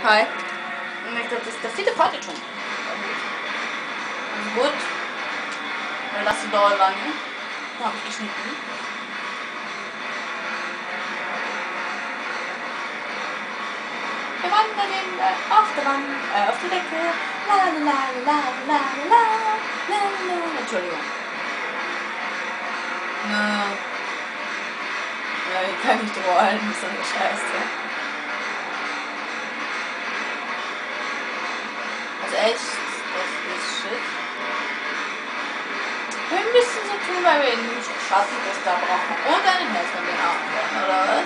Hi. Ich glaube, das ist der 4. Part jetzt schon. Also gut. Weil das dauert lange. Da habe ich geschnitten. Wir wandern auf der Wand, auf der Decke. La la la la la la la la. Entschuldigung. Ja, ich kann nicht rollen, so eine Scheiße. Also echt, das ist shit. Wir müssen so tun, weil wir nicht Schatten das da brauchen. Und einen Herz von den Armen, oder was?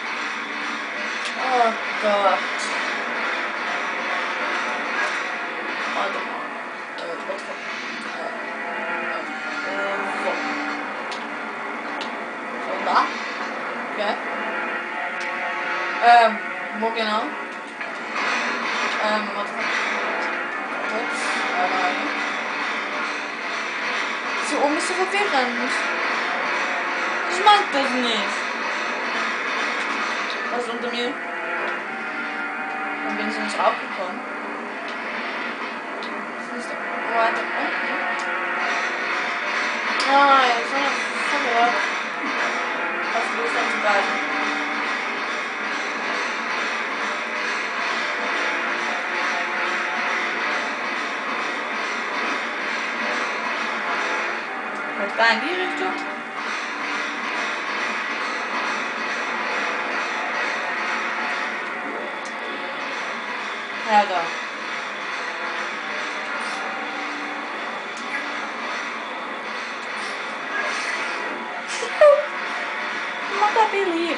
Oh Gott. Warte mal. So, da. Okay. Wo genau? Warte mal. Ups. Hier oben ist so verwirrend. Ich mag das nicht. Was ist unter mir? Dann bin ich nicht raufgekommen. Das ist weiter unten. Ah, jetzt haben wir was los an beiden. Da in die Richtung. Ja, da. Mother believe,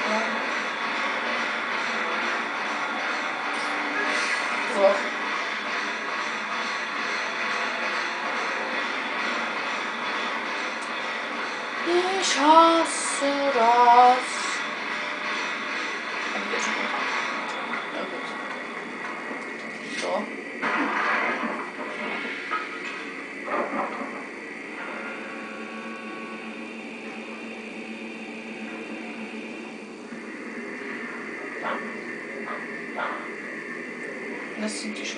so. Ich hasse das. Ja, gut. So. Das sind die schon.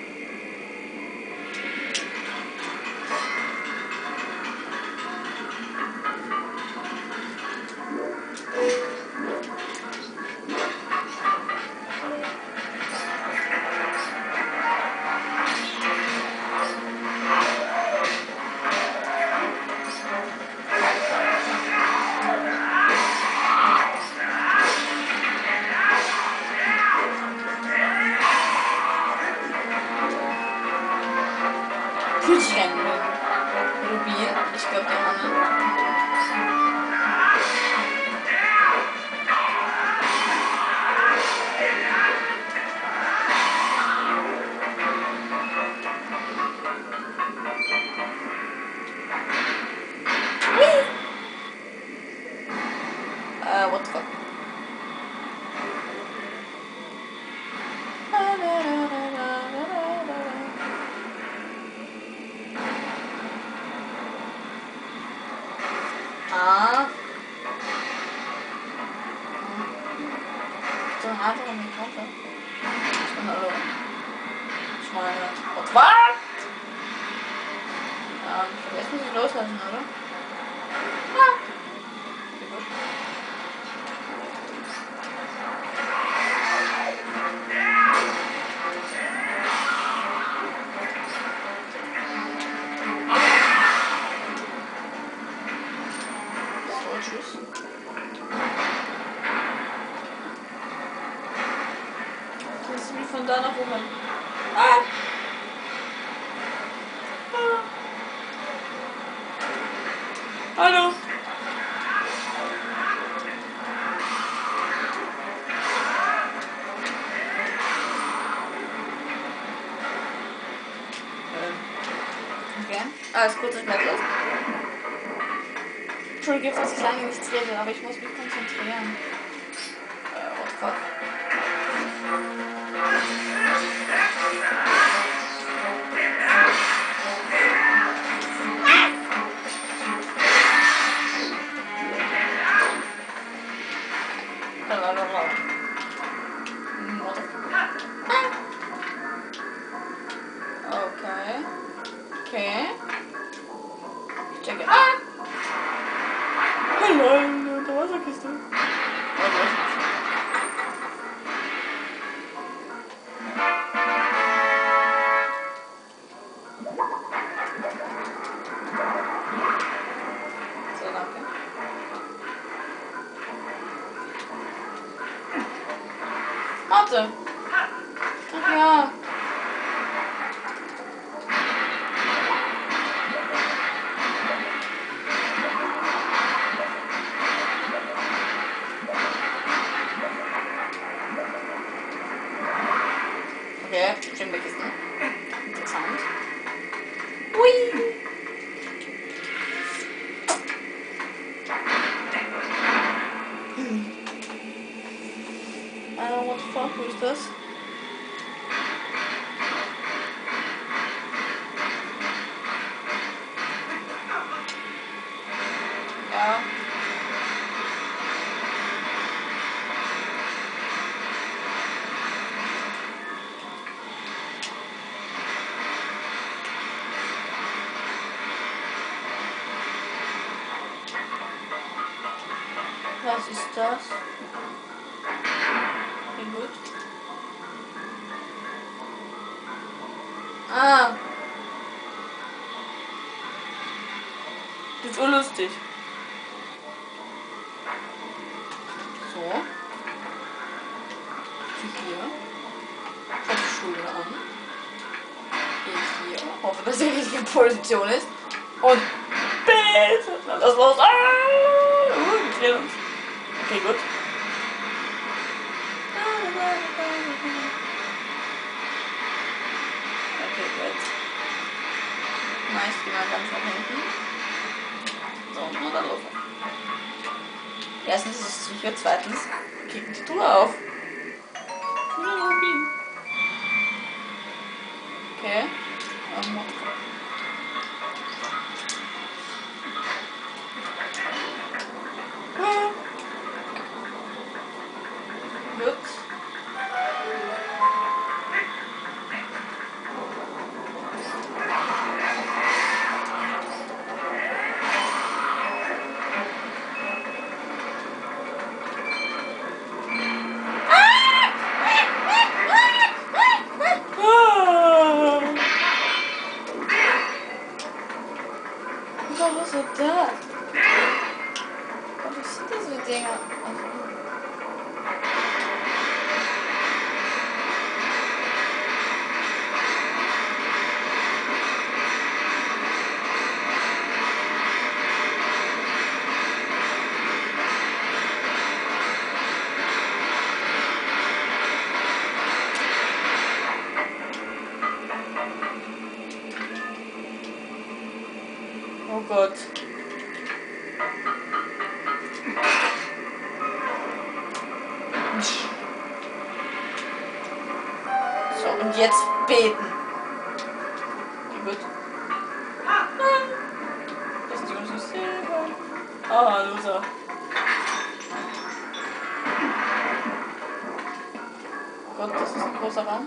Rubin, ich glaube der Hanne. What the fuck? So ein anderer Mikrofon. Hallo. Ich meine, was? Jetzt muss ich loslassen, oder? Ja. So, tschüss. Das ist wie von da nach oben. Ah! Hallo! Okay. Alles gut, ich bleib los. Entschuldige, falls ich lange nichts rede, aber ich muss mich konzentrieren. What the fuck? What the fuck? Ach ja. Okay, schön weg ist, ne? Interessant. Hui! What the fuck, wo ist das? Ja. Was ist das? Wie gut. Ah. Das ist urlustig. So. Hier. Schuhe an. Hier. Hoffe, dass die richtige Position ist. Und bitte. Lass los. Wir drehen uns. Okay, gut. Okay, gut. Nice, geh mal ganz nach hinten. So, und dann los. Erstens ist es sicher, zweitens kicken die Tour auf. Okay. Gut. Was ist das? Was sind das für Dinger? Oh Gott. So, und jetzt beten. Okay, gut. Das ist die uns nicht sehen. Ah, Loser. Gott, das ist ein großer Raum.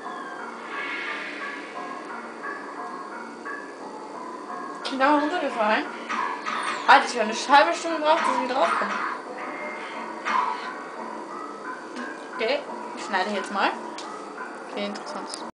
Ich bin da runtergefallen. Alter, ich habe eine halbe Stunde gebraucht, dass ich wieder raufkomme. Okay, ich schneide jetzt mal. Okay, interessant.